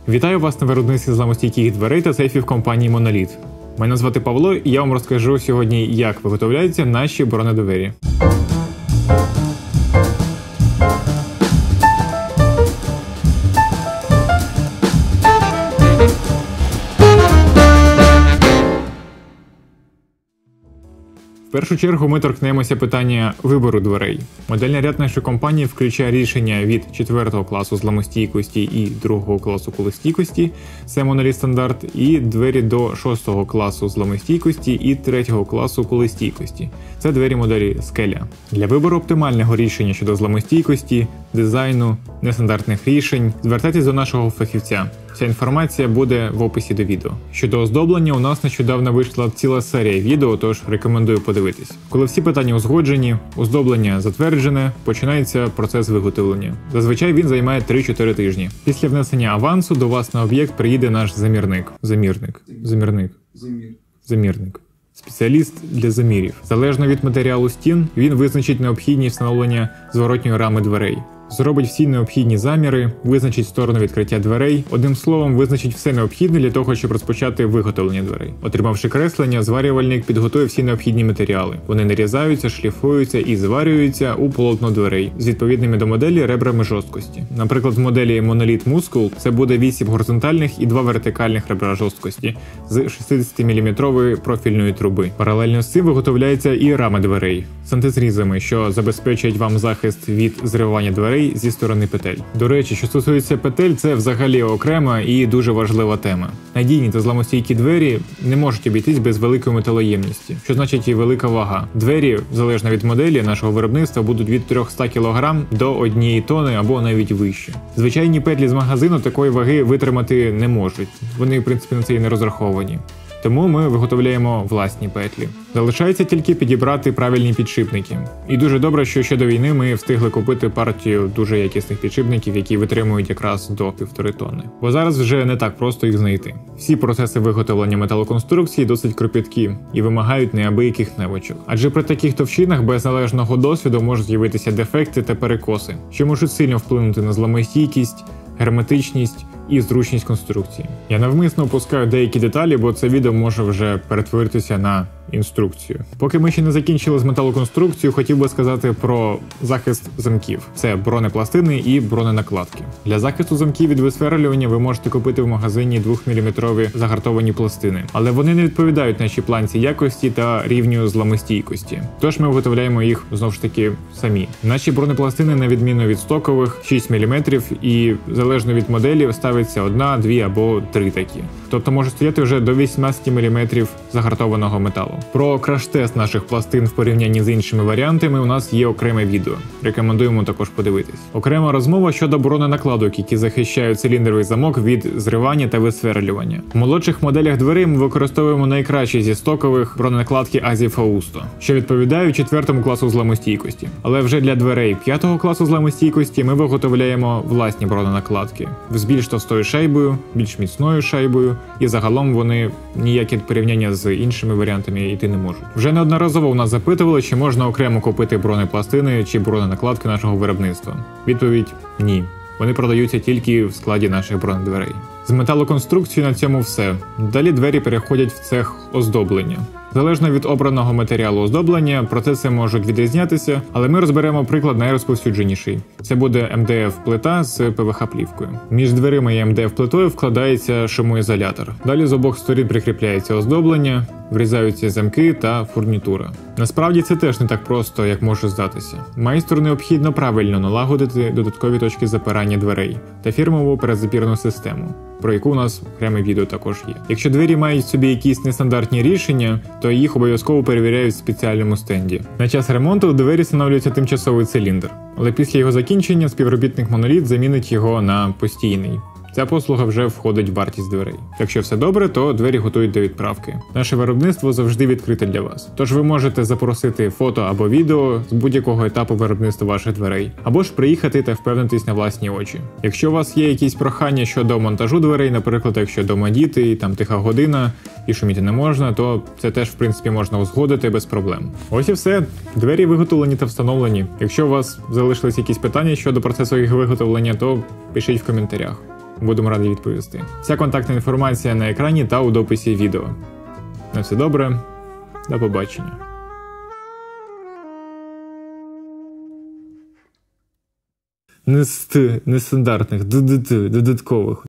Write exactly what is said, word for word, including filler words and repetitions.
Вітаю вас на виробництві зламостійких дверей та сейфів компанії Monolith. Мене звати Павло, і я вам розкажу сьогодні, як виготовляються наші бронедвері. В першу чергу ми торкнемося питання вибору дверей. Модельний ряд нашої компанії включає рішення від четвертого класу зламостійкості і другого класу кулестійкості, це Monolith стандарт, і двері до шостого класу зламостійкості і третього класу кулестійкості. Це двері моделі Scala. Для вибору оптимального рішення щодо зламостійкості, дизайну, нестандартних рішень звертайтесь до нашого фахівця. Вся інформація буде в описі до відео. Щодо оздоблення, у нас нещодавно вийшла ціла серія відео, тож рекомендую подивитись. Коли всі питання узгоджені, оздоблення затверджене, починається процес виготовлення. Зазвичай він займає три-чотири тижні. Після внесення авансу до вас на об'єкт приїде наш замірник. Замірник. Замірник. Замір. Замірник. Спеціаліст для замірів. Залежно від матеріалу стін, він визначить необхідність встановлення зворотньої рами дверей. Зробить всі необхідні заміри, визначить сторону відкриття дверей, одним словом, визначить все необхідне для того, щоб розпочати виготовлення дверей. Отримавши креслення, зварювальник підготує всі необхідні матеріали. Вони нарізаються, шліфуються і зварюються у полотно дверей з відповідними до моделі ребрами жорсткості. Наприклад, в моделі Monolith Muscle це буде вісім горизонтальних і два вертикальних ребра жорсткості з шістдесятиміліметрової профільної труби. Паралельно з цим виготовляється і рама дверей з антизрізами, що забезпечують вам захист від зривання дверей зі сторони петель. До речі, що стосується петель, це взагалі окрема і дуже важлива тема. Надійні та зламостійкі двері не можуть обійтись без великої металоємності, що значить і велика вага. Двері, залежно від моделі нашого виробництва, будуть від триста кілограм до однієї тони або навіть вище. Звичайні петлі з магазину такої ваги витримати не можуть. Вони, в принципі, на це і не розраховані. Тому ми виготовляємо власні петлі. Залишається тільки підібрати правильні підшипники. І дуже добре, що ще до війни ми встигли купити партію дуже якісних підшипників, які витримують якраз до півтори тонни. Бо зараз вже не так просто їх знайти. Всі процеси виготовлення металоконструкції досить кропіткі і вимагають неабияких навичок. Адже при таких товщинах без належного досвіду можуть з'явитися дефекти та перекоси, що можуть сильно вплинути на зламостійкість, герметичність і зручність конструкції. Я навмисно опускаю деякі деталі, бо це відео може вже перетворитися на інструкцію. Поки ми ще не закінчили з металоконструкцією, хотів би сказати про захист замків. Це бронепластини і броненакладки. Для захисту замків від висверлювання ви можете купити в магазині двохміліметрові загартовані пластини, але вони не відповідають нашій планці якості та рівню зламостійкості. Тож ми виготовляємо їх, знову ж таки, самі. Наші бронепластини, на відміну від стокових, шість міліметрів і, залежно від моделі, ставиться одна, дві або три такі. Тобто може стояти вже до вісімнадцять міліметрів загартованого металу. Про краш-тест наших пластин в порівнянні з іншими варіантами у нас є окреме відео. Рекомендуємо також подивитись. Окрема розмова щодо броненакладок, які захищають циліндровий замок від зривання та висверлювання. В молодших моделях дверей ми використовуємо найкращі зі стокових броненакладки Азі Fausto, що відповідають четвертому класу зламостійкості. Але вже для дверей п'ятого класу зламостійкості ми виготовляємо власні броненакладки з більш товстою шайбою, більш міцною шайбою, і загалом вони ніякі порівняння з іншими варіантами йти не можуть. Вже неодноразово у нас запитували, чи можна окремо купити бронепластини чи броненакладки нашого виробництва. Відповідь – ні. Вони продаються тільки в складі наших бронедверей. З металоконструкцією на цьому все. Далі двері переходять в цех оздоблення. Залежно від обраного матеріалу оздоблення, процеси можуть відрізнятися, але ми розберемо приклад найрозповсюдженіший. Це буде ем де еф-плита з пе ве ха-плівкою. Між дверима і ем де еф-плитою вкладається шумоізолятор. Далі з обох сторін прикріпляється оздоблення, врізаються замки та фурнітура. Насправді це теж не так просто, як може здатися. Майстру необхідно правильно налагодити додаткові точки запирання дверей та фірмову передзапірну систему, про яку у нас окреме відео також є. Якщо двері мають в собі якісь нестандартні рішення, то їх обов'язково перевіряють в спеціальному стенді. На час ремонту у двері встановлюється тимчасовий циліндр, але після його закінчення співробітник Monolith замінить його на постійний. Ця послуга вже входить в вартість дверей. Якщо все добре, то двері готують до відправки. Наше виробництво завжди відкрите для вас. Тож ви можете запросити фото або відео з будь-якого етапу виробництва ваших дверей, або ж приїхати та впевнитись на власні очі. Якщо у вас є якісь прохання щодо монтажу дверей, наприклад, якщо дома діти, там тиха година і шуміти не можна, то це теж в принципі можна узгодити без проблем. Ось і все. Двері виготовлені та встановлені. Якщо у вас залишились якісь питання щодо процесу їх виготовлення, то пишіть в коментарях. Будемо раді відповісти. Вся контактна інформація на екрані та у дописі відео. На все добре, до побачення. Нест... Нестандартних, д-д-д, додаткових.